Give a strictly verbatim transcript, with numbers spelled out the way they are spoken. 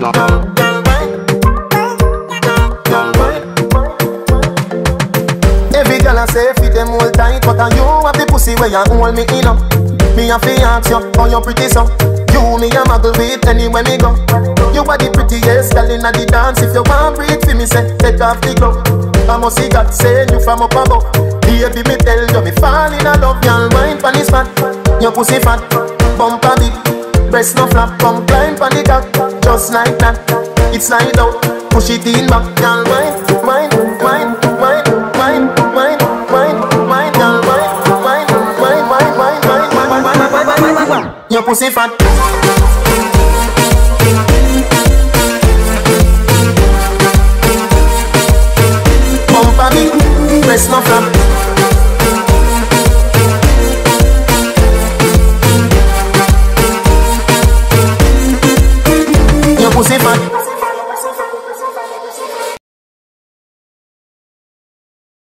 Every girl I say fit them all tight, but I you have the pussy where you hold me in up. Me a fi ask you, how you pretty so? You me a muggle with anywhere me go. You are the prettiest girl inna the dance. If you want breathe for me, say take off the glove. I must see God send you from up above. Baby, me tell you me fall in love. Y'all wine pon this spot, your pussy fat, bumper big, breast no flap. Come climb pon the cock, just like that. It's slide out, push it in back. Y'all wine, wine, wine, wine, wine, wine, wine, wine. Y'all wine, wine, wine, wine, wine, wine, wine, wine, wine, wine, wine. Your pussy fat. Bumper big, breast no flap. Your pussy fat.